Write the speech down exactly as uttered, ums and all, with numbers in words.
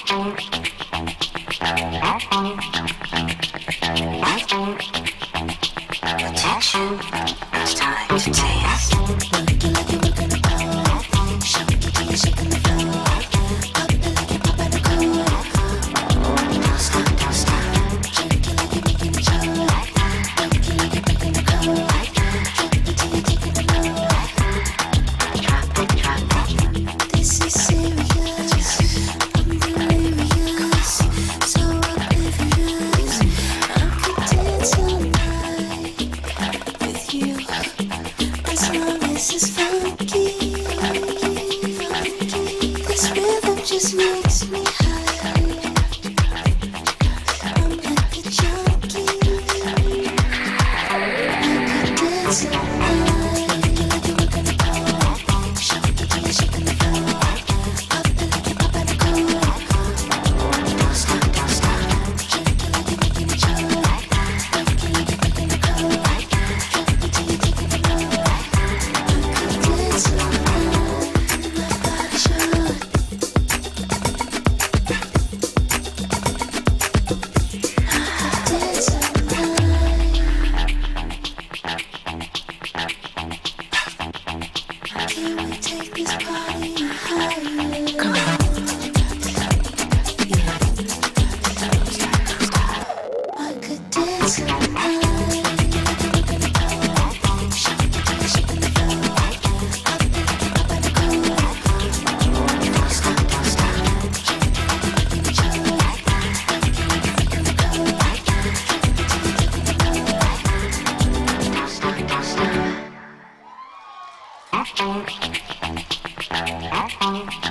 Attention, it's time to dance. Work it like you're working the pole. Show me till you're shaking the floor. Pop it like you're popping the cool. Don't stop, don't stop. Shake it like you're making it show. Work it like you're breaking the code. Drop it till you're taking the low. Drop it, drop it. This is serious. I'm delirious. So oblivious. I could dance all night with you, as long as it's funky. This rhythm just makes me high. I'm like a junkie. I could dance all night. Work it like you're working the pole. Show me till you're shaking the floor. Pop it like you're popping the cool. Don't stop, don't stop. Shake it like you're making it show. Work it like you're breaking the code. Drop it till you're taking the low. I could dance all night. My body should. I could dance all night. Can we take this party higher? Come on. I could dance all night. Working the pole. Show me till you're shaking the floor. Pop it like you're popping the cool. Don't stop, don't stop. Shake it like you're making it show. Work it like you're breaking the code. Drop it till you're taking the low. Don't stop, don't stop.